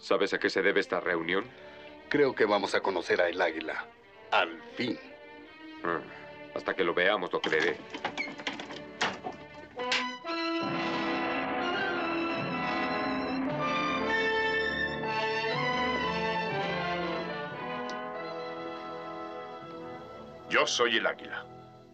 ¿Sabes a qué se debe esta reunión? Creo que vamos a conocer a el águila. Al fin. Hasta que lo veamos, lo creeré. Yo soy el águila.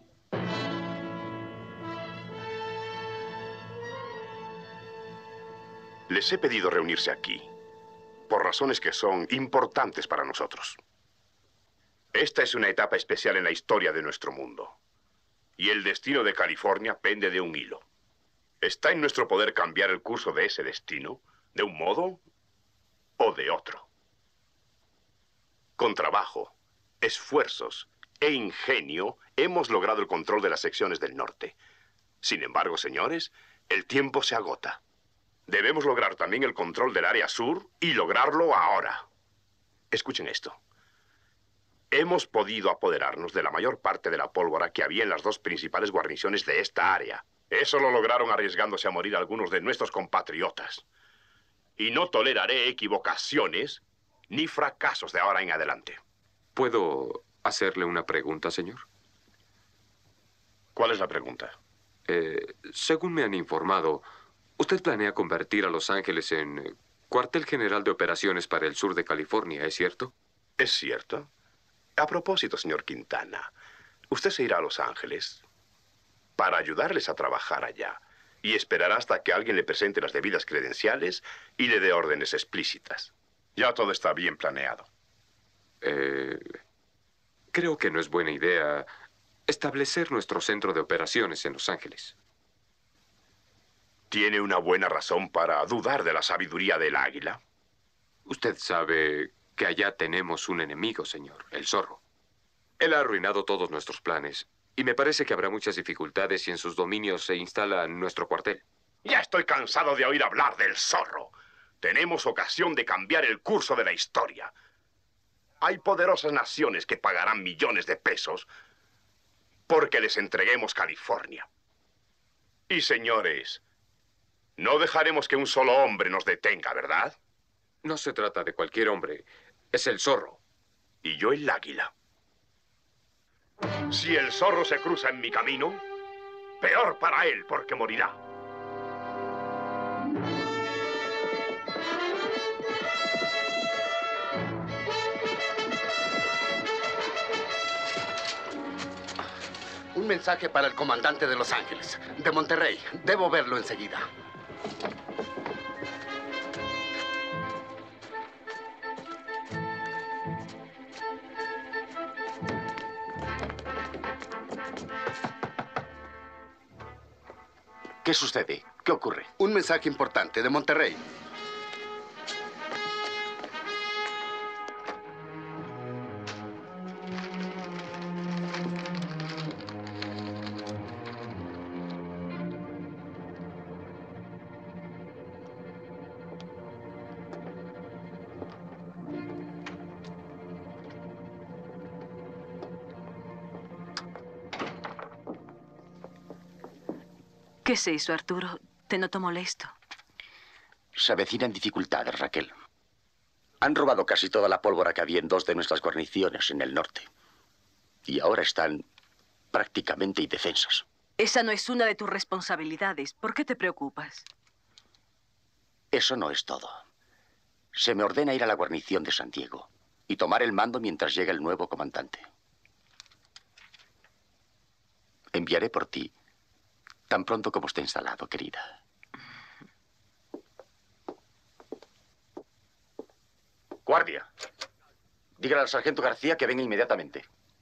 Les he pedido reunirse aquí por razones que son importantes para nosotros. Esta es una etapa especial en la historia de nuestro mundo. Y el destino de California pende de un hilo. Está en nuestro poder cambiar el curso de ese destino, de un modo o de otro. Con trabajo, esfuerzos e ingenio, hemos logrado el control de las secciones del norte. Sin embargo, señores, el tiempo se agota. Debemos lograr también el control del área sur y lograrlo ahora. Escuchen esto. Hemos podido apoderarnos de la mayor parte de la pólvora que había en las dos principales guarniciones de esta área. Eso lo lograron arriesgándose a morir algunos de nuestros compatriotas. Y no toleraré equivocaciones ni fracasos de ahora en adelante. ¿Puedo hacerle una pregunta, señor? ¿Cuál es la pregunta? Según me han informado, usted planea convertir a Los Ángeles en cuartel general de operaciones para el sur de California, ¿es cierto? Es cierto. A propósito, señor Quintana, usted se irá a Los Ángeles para ayudarles a trabajar allá y esperará hasta que alguien le presente las debidas credenciales y le dé órdenes explícitas. Ya todo está bien planeado. Creo que no es buena idea establecer nuestro centro de operaciones en Los Ángeles. ¿Tiene una buena razón para dudar de la sabiduría del águila? Usted sabe que allá tenemos un enemigo, señor, el zorro. Él ha arruinado todos nuestros planes, y me parece que habrá muchas dificultades si en sus dominios se instala nuestro cuartel. Ya estoy cansado de oír hablar del zorro. Tenemos ocasión de cambiar el curso de la historia. Hay poderosas naciones que pagarán millones de pesos porque les entreguemos California. Y señores, no dejaremos que un solo hombre nos detenga, ¿verdad? No se trata de cualquier hombre. Es el zorro. Y yo el águila. Si el zorro se cruza en mi camino, peor para él porque morirá. Un mensaje para el comandante de Los Ángeles, de Monterrey. Debo verlo enseguida. ¿Qué sucede? ¿Qué ocurre? Un mensaje importante de Monterrey. ¿Qué se hizo, Arturo? Te noto molesto. Se avecinan dificultades, Raquel. Han robado casi toda la pólvora que había en dos de nuestras guarniciones en el norte. Y ahora están prácticamente indefensos. Esa no es una de tus responsabilidades. ¿Por qué te preocupas? Eso no es todo. Se me ordena ir a la guarnición de San Diego y tomar el mando mientras llega el nuevo comandante. Enviaré por ti tan pronto como esté instalado, querida. Guardia. Dígale al sargento García que venga inmediatamente.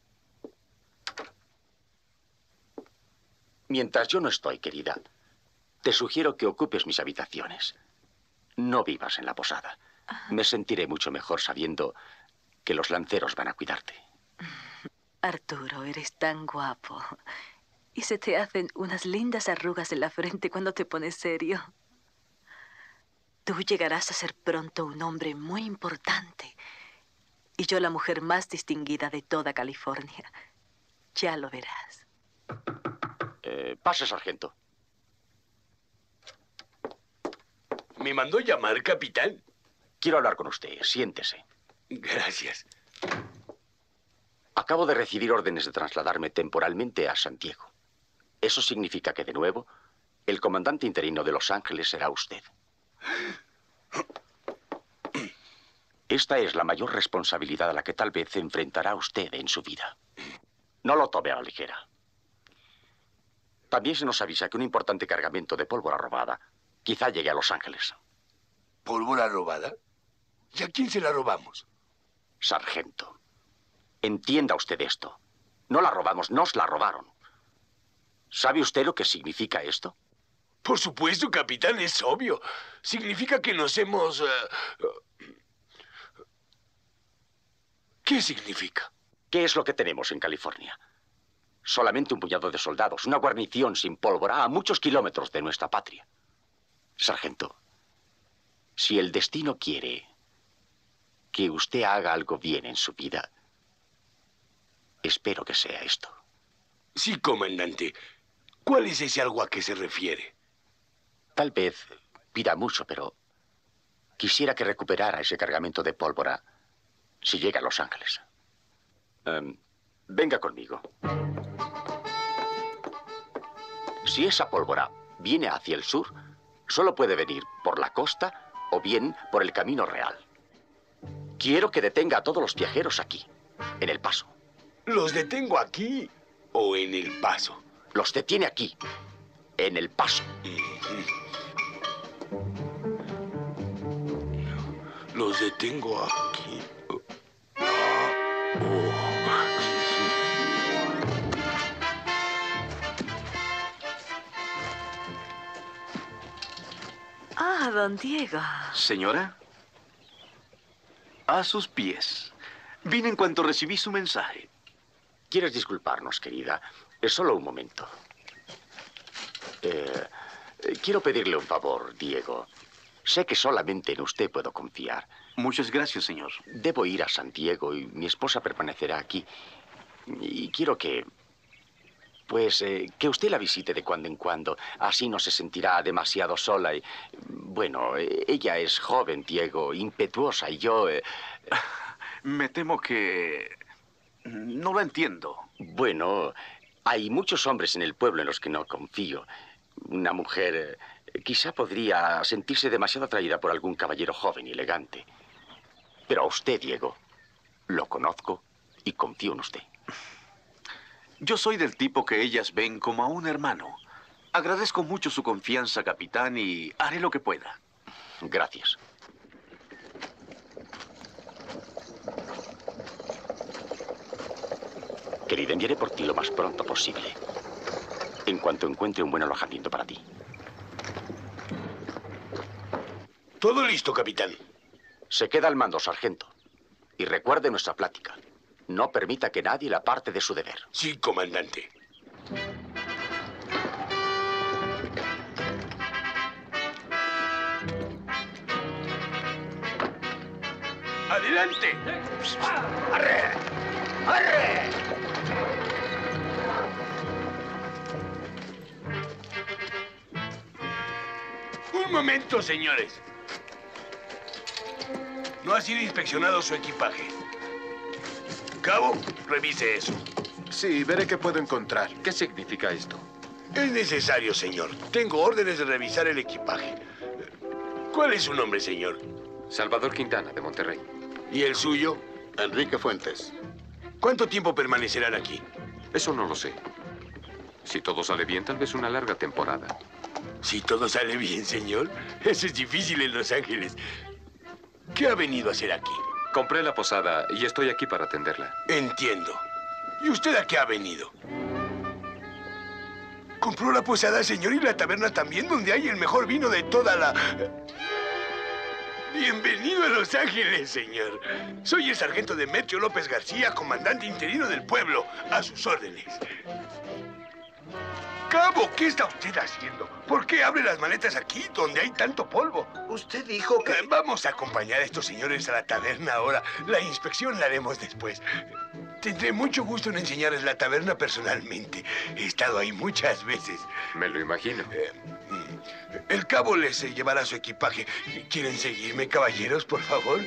Mientras yo no estoy, querida, te sugiero que ocupes mis habitaciones. No vivas en la posada. Me sentiré mucho mejor sabiendo que los lanceros van a cuidarte. Arturo, eres tan guapo. Y se te hacen unas lindas arrugas en la frente cuando te pones serio. Tú llegarás a ser pronto un hombre muy importante. Y yo la mujer más distinguida de toda California. Ya lo verás. Pase, sargento. ¿Me mandó llamar, capitán? quiero hablar con usted. Siéntese. Gracias. Acabo de recibir órdenes de trasladarme temporalmente a Santiago. Eso significa que, de nuevo, el comandante interino de Los Ángeles será usted. Esta es la mayor responsabilidad a la que tal vez se enfrentará usted en su vida. No lo tome a la ligera. También se nos avisa que un importante cargamento de pólvora robada quizá llegue a Los Ángeles. ¿Pólvora robada? ¿Y a quién se la robamos? Sargento, entienda usted esto. No la robamos, nos la robaron. ¿Sabe usted lo que significa esto? Por supuesto, capitán, es obvio. Significa que nos hemos... ¿Qué significa? ¿Qué es lo que tenemos en California? Solamente un puñado de soldados, una guarnición sin pólvora a muchos kilómetros de nuestra patria. Sargento, si el destino quiere que usted haga algo bien en su vida, espero que sea esto. Sí, comandante. ¿Cuál es ese algo a que se refiere? Tal vez pida mucho, pero quisiera que recuperara ese cargamento de pólvora si llega a Los Ángeles. Venga conmigo. Si esa pólvora viene hacia el sur, solo puede venir por la costa o bien por el camino real. Quiero que detenga a todos los viajeros aquí, en El Paso. ¿Los detengo aquí o en El Paso? Los detiene aquí, en El Paso. Los detengo aquí. Ah, don Diego. Señora, a sus pies. Vine en cuanto recibí su mensaje. ¿Quieres disculparnos, querida? Es solo un momento. Quiero pedirle un favor, Diego. Sé que solamente en usted puedo confiar. Muchas gracias, señor. Debo ir a Santiago y mi esposa permanecerá aquí. Y quiero que... Pues que usted la visite de cuando en cuando. Así no se sentirá demasiado sola. Y, bueno, ella es joven, Diego, impetuosa, y yo... Me temo que... no lo entiendo. Bueno, hay muchos hombres en el pueblo en los que no confío. Una mujer quizá podría sentirse demasiado atraída por algún caballero joven y elegante. Pero a usted, Diego, lo conozco y confío en usted. Yo soy del tipo que ellas ven como a un hermano. Agradezco mucho su confianza, capitán, y haré lo que pueda. Gracias. Querida, enviaré por ti lo más pronto posible. En cuanto encuentre un buen alojamiento para ti. Todo listo, capitán. Se queda al mando, sargento. Y recuerde nuestra plática. No permita que nadie la aparte de su deber. Sí, comandante. ¡Adelante! ¡Arre! ¡Arre! Un momento, señores. No ha sido inspeccionado su equipaje. Cabo, revise eso. Sí, veré qué puedo encontrar. ¿Qué significa esto? Es necesario, señor. Tengo órdenes de revisar el equipaje. ¿Cuál es su nombre, señor? Salvador Quintana, de Monterrey. ¿Y el suyo? Enrique Fuentes. ¿Cuánto tiempo permanecerán aquí? Eso no lo sé. Si todo sale bien, tal vez una larga temporada. Si todo sale bien, señor. Eso es difícil en Los Ángeles. ¿Qué ha venido a hacer aquí? Compré la posada y estoy aquí para atenderla. Entiendo. ¿Y usted a qué ha venido? Compró la posada, señor, y la taberna también, donde hay el mejor vino de toda la... Bienvenido a Los Ángeles, señor. Soy el sargento Demetrio López García, comandante interino del pueblo. A sus órdenes. Cabo, ¿qué está usted haciendo? ¿Por qué abre las maletas aquí, donde hay tanto polvo? Usted dijo que... Vamos a acompañar a estos señores a la taberna ahora. La inspección la haremos después. Tendré mucho gusto en enseñarles la taberna personalmente. He estado ahí muchas veces. Me lo imagino. El cabo les llevará su equipaje. ¿Quieren seguirme, caballeros, por favor?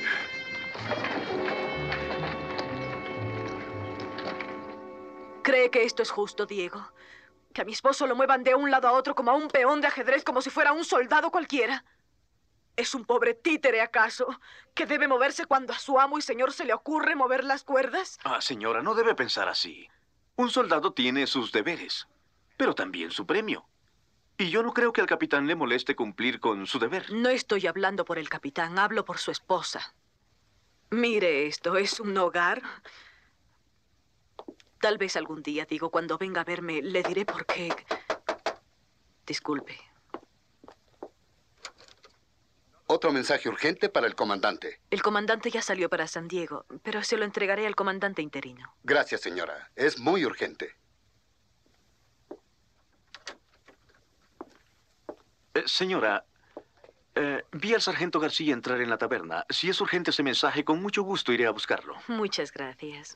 ¿Cree que esto es justo, Diego? ¿Que a mi esposo lo muevan de un lado a otro como a un peón de ajedrez, como si fuera un soldado cualquiera? ¿Es un pobre títere, acaso, que debe moverse cuando a su amo y señor se le ocurre mover las cuerdas? Ah, señora, no debe pensar así. Un soldado tiene sus deberes, pero también su premio. Y yo no creo que al capitán le moleste cumplir con su deber. No estoy hablando por el capitán, hablo por su esposa. Mire esto, es un hogar. Tal vez algún día, digo, cuando venga a verme, le diré por qué. Disculpe. Otro mensaje urgente para el comandante. El comandante ya salió para San Diego, pero se lo entregaré al comandante interino. Gracias, señora. Es muy urgente. Señora, vi al sargento García entrar en la taberna. Si es urgente ese mensaje, con mucho gusto iré a buscarlo. Muchas gracias.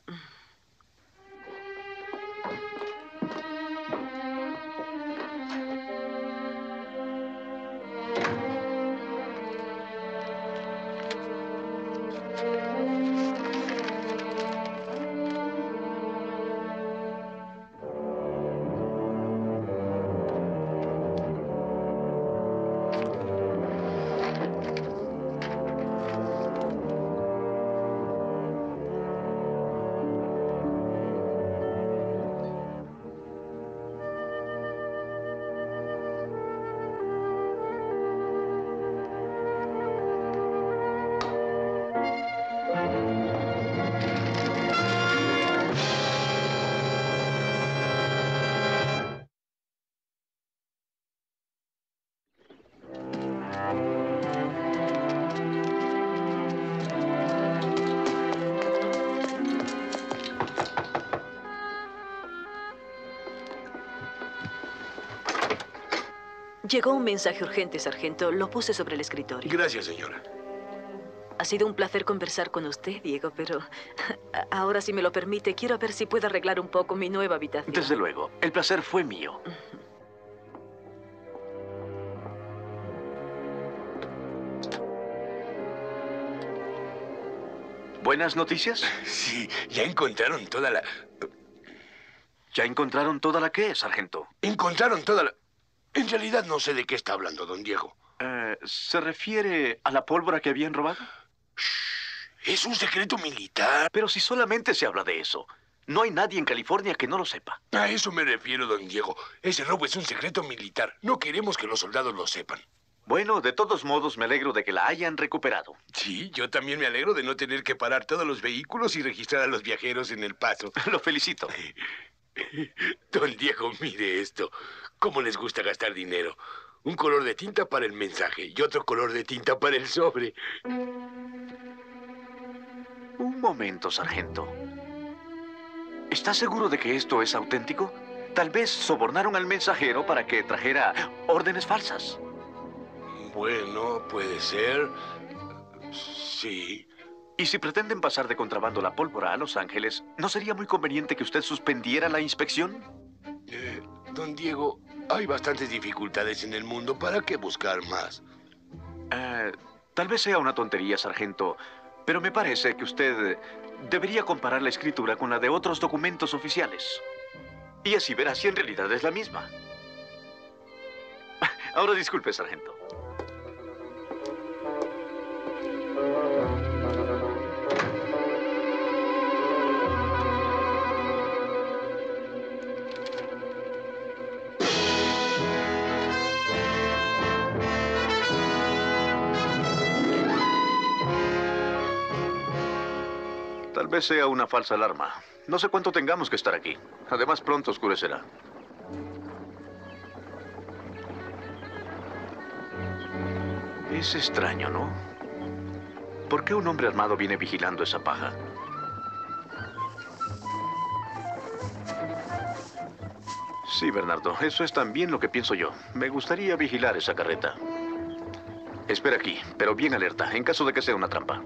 Llegó un mensaje urgente, sargento. Lo puse sobre el escritorio. Gracias, señora. Ha sido un placer conversar con usted, Diego, pero ahora, si me lo permite, quiero ver si puedo arreglar un poco mi nueva habitación. Desde luego. El placer fue mío. ¿Buenas noticias? Sí, ya encontraron toda la... ¿Ya encontraron toda la qué, sargento? Encontraron toda la... En realidad no sé de qué está hablando, don Diego. ¿Se refiere a la pólvora que habían robado? Shh, es un secreto militar. Pero si solamente se habla de eso, no hay nadie en California que no lo sepa. A eso me refiero, don Diego. Ese robo es un secreto militar. No queremos que los soldados lo sepan. Bueno, de todos modos, me alegro de que la hayan recuperado. Sí, yo también me alegro de no tener que parar todos los vehículos y registrar a los viajeros en el paso. Lo felicito. Don Diego, mire esto. ¿Cómo les gusta gastar dinero? Un color de tinta para el mensaje y otro color de tinta para el sobre. Un momento, sargento. ¿Está seguro de que esto es auténtico? Tal vez sobornaron al mensajero para que trajera órdenes falsas. Bueno, puede ser. Sí. Y si pretenden pasar de contrabando la pólvora a Los Ángeles, ¿no sería muy conveniente que usted suspendiera la inspección? Don Diego, hay bastantes dificultades en el mundo. ¿Para qué buscar más? Tal vez sea una tontería, sargento, pero me parece que usted debería comparar la escritura con la de otros documentos oficiales. Y así verá si en realidad es la misma. Ahora disculpe, sargento. Tal vez sea una falsa alarma. No sé cuánto tengamos que estar aquí. Además, pronto oscurecerá. Es extraño, ¿no? ¿Por qué un hombre armado viene vigilando esa paja? Sí, Bernardo, eso es también lo que pienso yo. Me gustaría vigilar esa carreta. Espera aquí, pero bien alerta, en caso de que sea una trampa.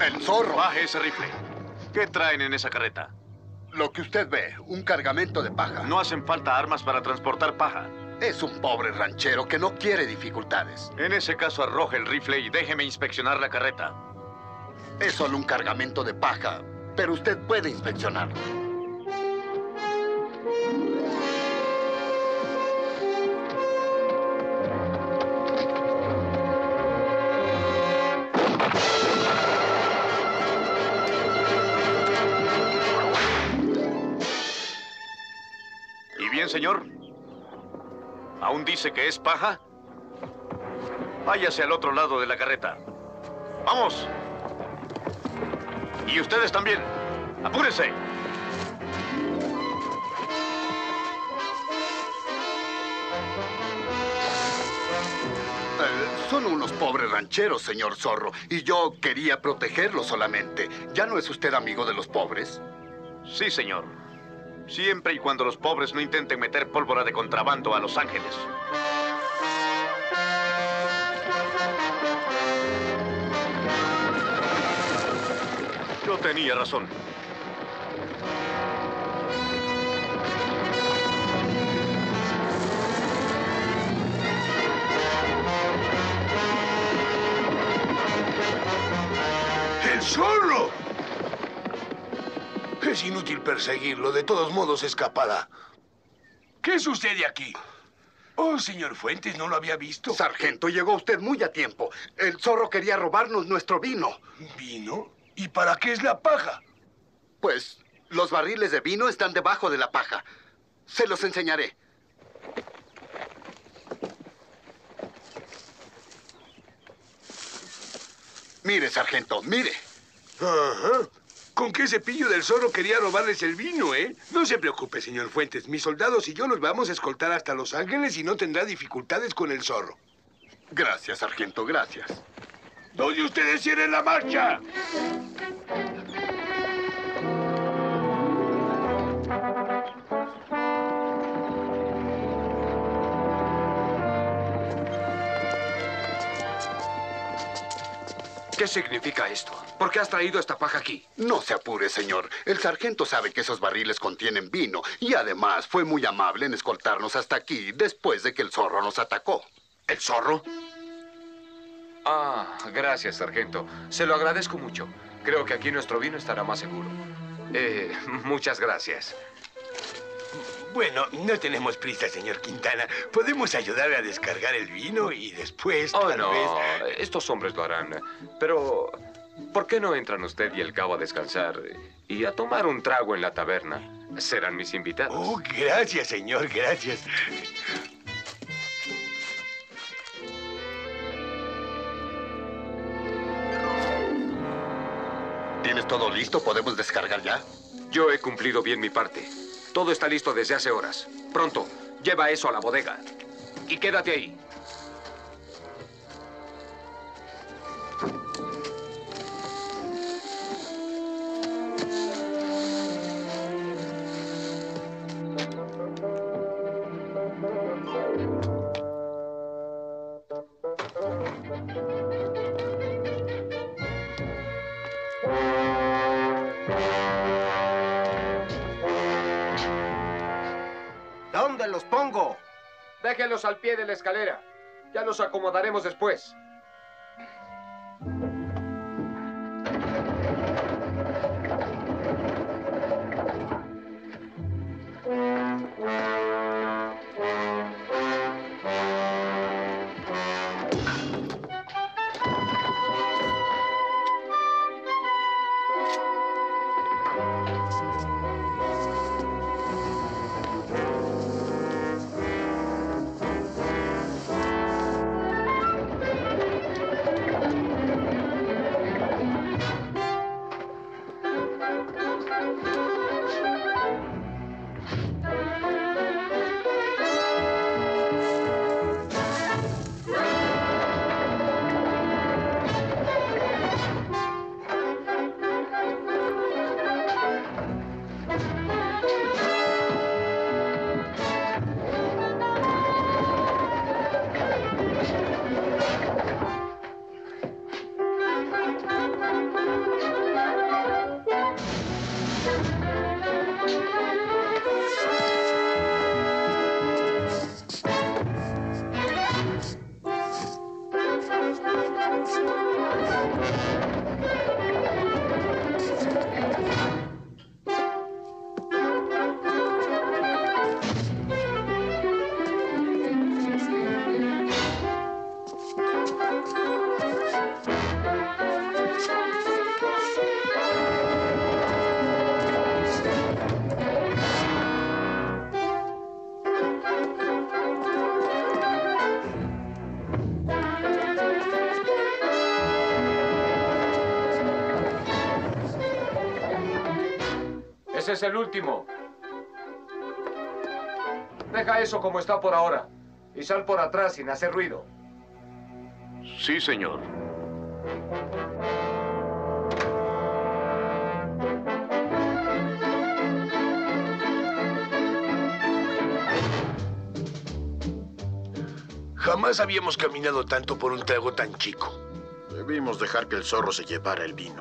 El zorro. Baje ese rifle. ¿Qué traen en esa carreta? Lo que usted ve, un cargamento de paja. No hacen falta armas para transportar paja. Es un pobre ranchero que no quiere dificultades. En ese caso, arroje el rifle y déjeme inspeccionar la carreta. Es solo un cargamento de paja, pero usted puede inspeccionarlo. ¿Y bien, señor? ¿Aún dice que es paja? Váyase al otro lado de la carreta. ¡Vamos! Y ustedes también. ¡Apúrense! Son unos pobres rancheros, señor Zorro, y yo quería protegerlos solamente. ¿Ya no es usted amigo de los pobres? Sí, señor. Siempre y cuando los pobres no intenten meter pólvora de contrabando a Los Ángeles. Yo tenía razón. ¡El zorro! Es inútil perseguirlo. De todos modos escapará. ¿Qué sucede aquí? Oh, señor Fuentes, no lo había visto. Sargento, llegó usted muy a tiempo. El zorro quería robarnos nuestro vino. ¿Vino? ¿Y para qué es la paja? Pues los barriles de vino están debajo de la paja. Se los enseñaré. Mire, sargento, mire. Ajá. ¿Con qué cepillo del zorro quería robarles el vino, eh? No se preocupe, señor Fuentes. Mis soldados y yo los vamos a escoltar hasta Los Ángeles y no tendrá dificultades con el zorro. Gracias, sargento, gracias. ¿Dónde ustedes tienen la marcha? ¿Qué significa esto? ¿Por qué has traído esta paja aquí? No se apure, señor. El sargento sabe que esos barriles contienen vino y además fue muy amable en escoltarnos hasta aquí después de que el zorro nos atacó. ¿El zorro? Ah, gracias, sargento. Se lo agradezco mucho. Creo que aquí nuestro vino estará más seguro. Muchas gracias. Bueno, no tenemos prisa, señor Quintana. Podemos ayudarle a descargar el vino y después, Oh, tal no. vez... Estos hombres lo harán. Pero, ¿por qué no entran usted y el cabo a descansar y a tomar un trago en la taberna? Serán mis invitados. Oh, gracias, señor, gracias. ¿Tienes todo listo? ¿Podemos descargar ya? Yo he cumplido bien mi parte. Todo está listo desde hace horas. Pronto, lleva eso a la bodega. Y quédate ahí. ¿Dónde los pongo? Déjenlos al pie de la escalera. Ya los acomodaremos después. Ese es el último. Deja eso como está por ahora. Y sal por atrás sin hacer ruido. Sí, señor. Jamás habíamos caminado tanto por un trago tan chico. Debimos dejar que el zorro se llevara el vino.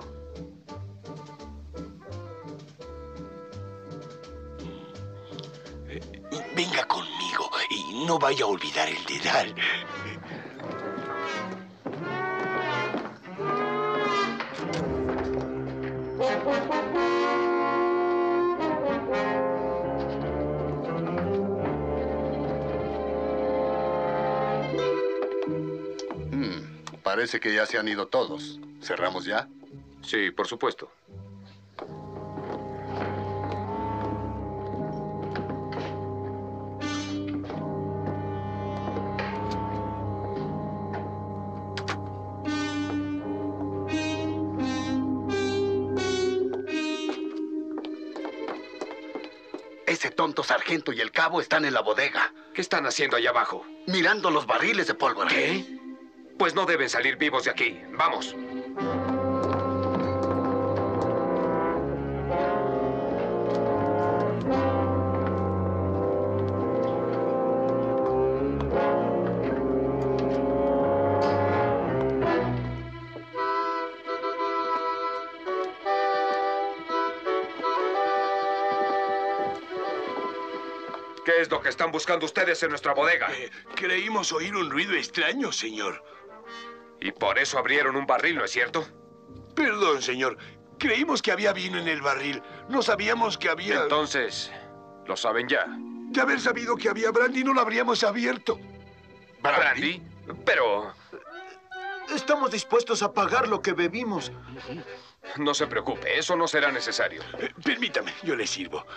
Venga conmigo y no vaya a olvidar el dedal. Parece que ya se han ido todos. ¿Cerramos ya? Sí, por supuesto. Ese tonto sargento y el cabo están en la bodega. ¿Qué están haciendo allá abajo? Mirando los barriles de pólvora. ¿Qué? Pues no deben salir vivos de aquí. Vamos. ¿Qué es lo que están buscando ustedes en nuestra bodega? Creímos oír un ruido extraño, señor. Y por eso abrieron un barril, ¿no es cierto? Perdón, señor. Creímos que había vino en el barril. No sabíamos que había... Entonces, lo saben ya. De haber sabido que había brandy, no lo habríamos abierto. ¿Brandy? Pero... Estamos dispuestos a pagar lo que bebimos. no se preocupe, eso no será necesario. Permítame, yo le sirvo.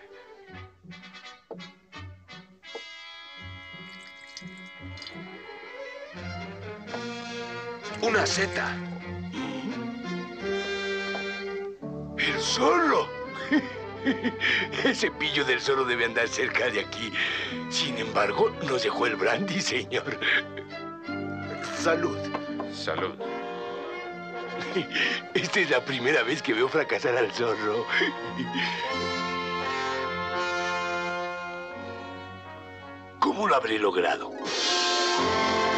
Una seta. ¡El zorro! Ese pillo del zorro debe andar cerca de aquí. Sin embargo, nos dejó el brandy, señor. Salud. Salud. Esta es la primera vez que veo fracasar al zorro. ¿Cómo lo habré logrado?